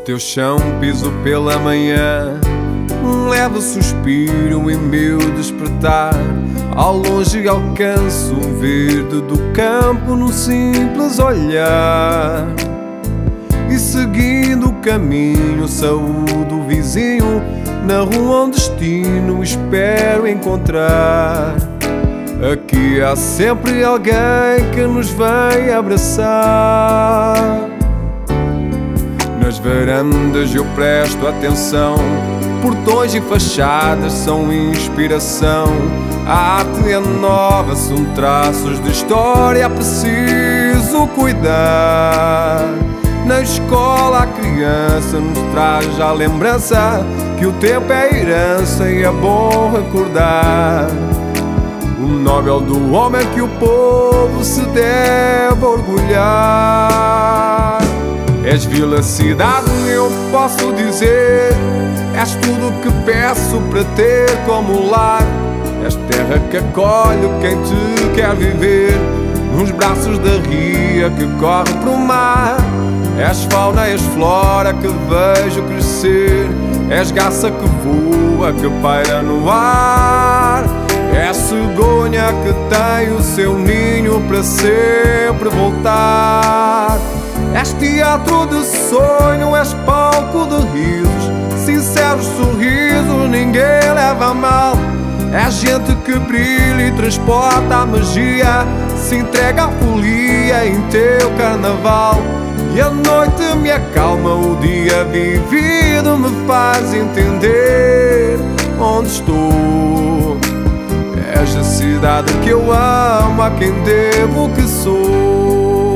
teu chão piso pela manhã, um leve suspiro em meu despertar. Ao longe alcanço o verde do campo num simples olhar. E seguindo o caminho saúdo o vizinho, na rua um destino espero encontrar. Aqui há sempre alguém que nos vem abraçar. Nas varandas eu presto atenção, portões e fachadas são inspiração. A arte é nova, são traços de história, preciso cuidar. Na escola a criança nos traz a lembrança que o tempo é herança e é bom recordar. O Nobel do homem que o povo se deve orgulhar. És vila, cidade, eu posso dizer, és tudo que peço para ter como lar. És terra que acolhe quem te quer viver, nos braços da ria que corre pro mar. És fauna, és flora que vejo crescer, és garça que voa, que paira no ar. És cegonha que tem o seu ninho para sempre voltar. És teatro de sonho, és palco de risos, sinceros sorrisos, ninguém leva a mal. És gente que brilha e transporta a magia, se entrega à folia em teu carnaval. E a noite me acalma, o dia vivido me faz entender onde estou. És a cidade que eu amo, a quem devo o que sou.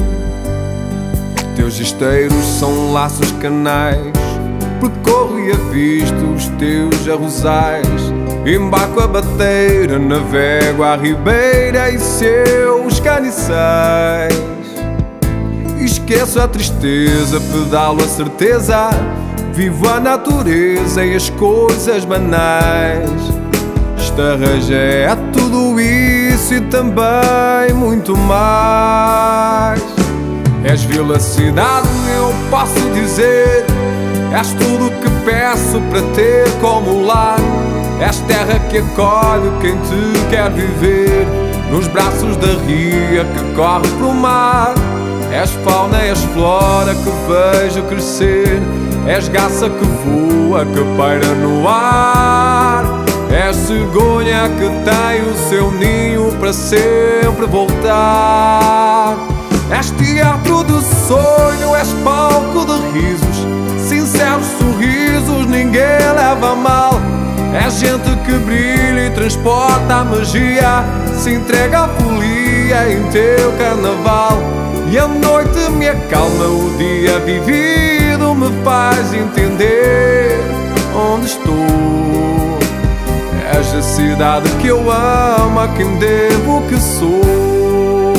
Teus esteiros são laços canais, percorro e avisto os teus arrozais. Embarco a bateira, navego a ribeira e seus caniçais. Esqueço a tristeza, pedalo a certeza, vivo a natureza e as coisas banais. Estarreja é tudo isso e também muito mais. És vila, cidade, eu posso dizer, és tudo que peço para ter como lar. És terra que acolhe quem te quer viver, nos braços da ria que corre pro mar. És fauna, és flora que vejo crescer, és garça que voa, que paira no ar. És cegonha que tem o seu ninho para sempre voltar. És teatro de sonho, és palco de risos, sinceros sorrisos, ninguém leva a mal. És gente que brilha e transporta a magia, se entrega à folia em teu carnaval. E a noite me acalma, o dia vivido me faz entender onde estou. És a cidade que eu amo, a quem devo o que sou.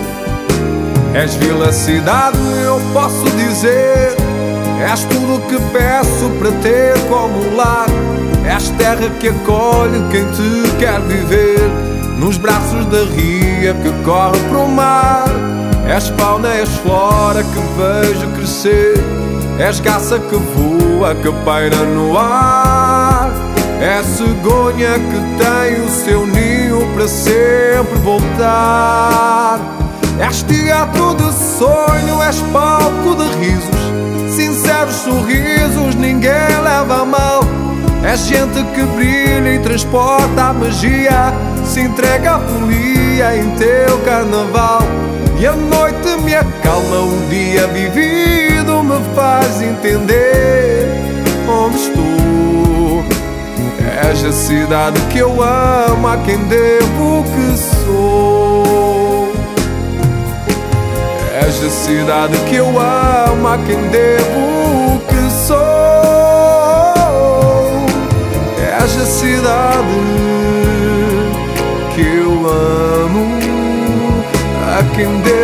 És vila, cidade, eu posso dizer, és tudo que peço para ter como lar. És terra que acolhe quem te quer viver, nos braços da ria que corre pro mar. És fauna, és flora que vejo crescer, és garça que voa, que paira no ar. És cegonha que tem o seu ninho para sempre voltar. És teatro de sonho, és palco de risos, sinceros sorrisos, ninguém leva a mal. És gente que brilha e transporta a magia, se entrega à folia em teu carnaval. E a noite me acalma, o dia vivido me faz entender onde estou. És a cidade que eu amo, a quem devo o que sou. És a cidade que eu amo, a quem devo o que sou. És a cidade que eu amo, a quem devo